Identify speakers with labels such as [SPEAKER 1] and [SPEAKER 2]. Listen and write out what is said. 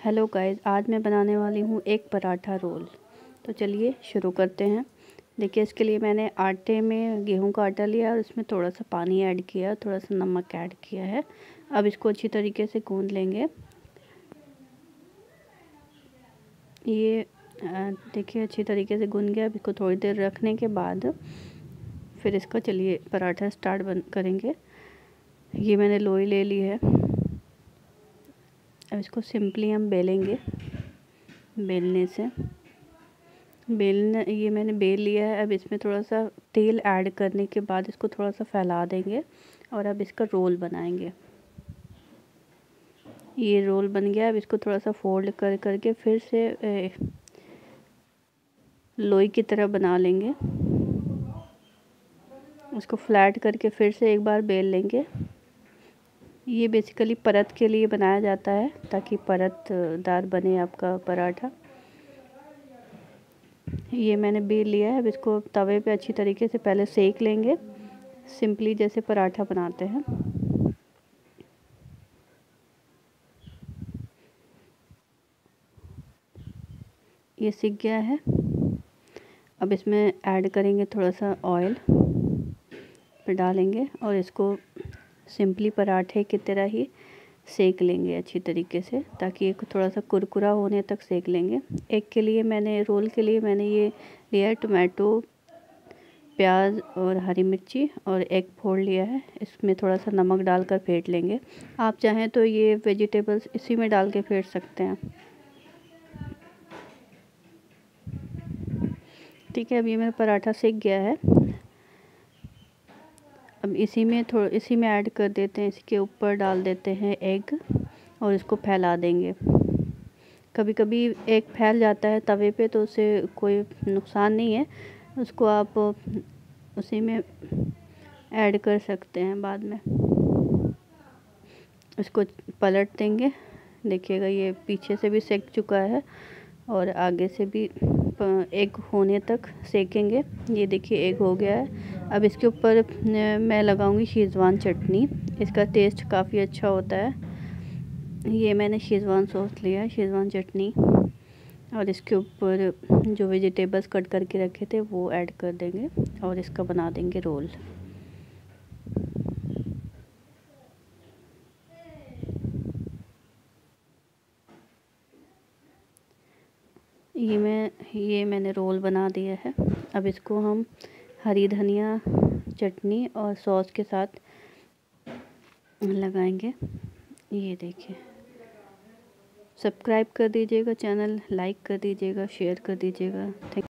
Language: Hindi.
[SPEAKER 1] हेलो गाइस, आज मैं बनाने वाली हूँ एक पराठा रोल। तो चलिए शुरू करते हैं। देखिए, इसके लिए मैंने आटे में गेहूं का आटा लिया और उसमें थोड़ा सा पानी ऐड किया, थोड़ा सा नमक ऐड किया है। अब इसको अच्छी तरीके से गूंद लेंगे। ये देखिए अच्छी तरीके से गूंद गया। अब इसको थोड़ी देर रखने के बाद फिर इसका चलिए पराठा स्टार्ट करेंगे। ये मैंने लोई ले ली है। अब इसको सिंपली हम बेलेंगे। ये मैंने बेल लिया है। अब इसमें थोड़ा सा तेल ऐड करने के बाद इसको थोड़ा सा फैला देंगे और अब इसका रोल बनाएंगे। ये रोल बन गया। अब इसको थोड़ा सा फोल्ड कर करके फिर से लोई की तरह बना लेंगे। उसको फ्लैट करके फिर से एक बार बेल लेंगे। ये बेसिकली परत के लिए बनाया जाता है ताकि परतदार बने आपका पराठा। ये मैंने बेल लिया है। अब इसको तवे पे अच्छी तरीके से पहले सेक लेंगे, सिंपली जैसे पराठा बनाते हैं। ये सिक गया है। अब इसमें ऐड करेंगे थोड़ा सा ऑयल, फिर डालेंगे और इसको सिंपली पराठे की तरह ही सेक लेंगे अच्छी तरीके से, ताकि एक थोड़ा सा कुरकुरा होने तक सेक लेंगे। रोल के लिए मैंने ये लिया है टोमेटो, प्याज और हरी मिर्ची और एग फोड़ लिया है। इसमें थोड़ा सा नमक डालकर फेंट लेंगे। आप चाहें तो ये वेजिटेबल्स इसी में डाल के फेंट सकते हैं। ठीक है, अब ये मेरा पराठा सेक गया है। अब इसी में ऐड कर देते हैं, इसके ऊपर डाल देते हैं एग और इसको फैला देंगे। कभी कभी एग फैल जाता है तवे पे, तो उससे कोई नुकसान नहीं है। उसको आप उसी में ऐड कर सकते हैं बाद में। इसको पलट देंगे। देखिएगा ये पीछे से भी सेक चुका है और आगे से भी एग होने तक सेकेंगे। ये देखिए एग हो गया है। अब इसके ऊपर मैं लगाऊंगी शेज़वान चटनी। इसका टेस्ट काफ़ी अच्छा होता है। ये मैंने शेज़वान सॉस लिया है, शेज़वान चटनी, और इसके ऊपर जो वेजिटेबल्स कट करके रखे थे वो ऐड कर देंगे और इसका बना देंगे रोल। ये मैंने रोल बना दिया है। अब इसको हम हरी धनिया चटनी और सॉस के साथ लगाएंगे। ये देखिए, सब्सक्राइब कर दीजिएगा, चैनल लाइक कर दीजिएगा, शेयर कर दीजिएगा। थैंक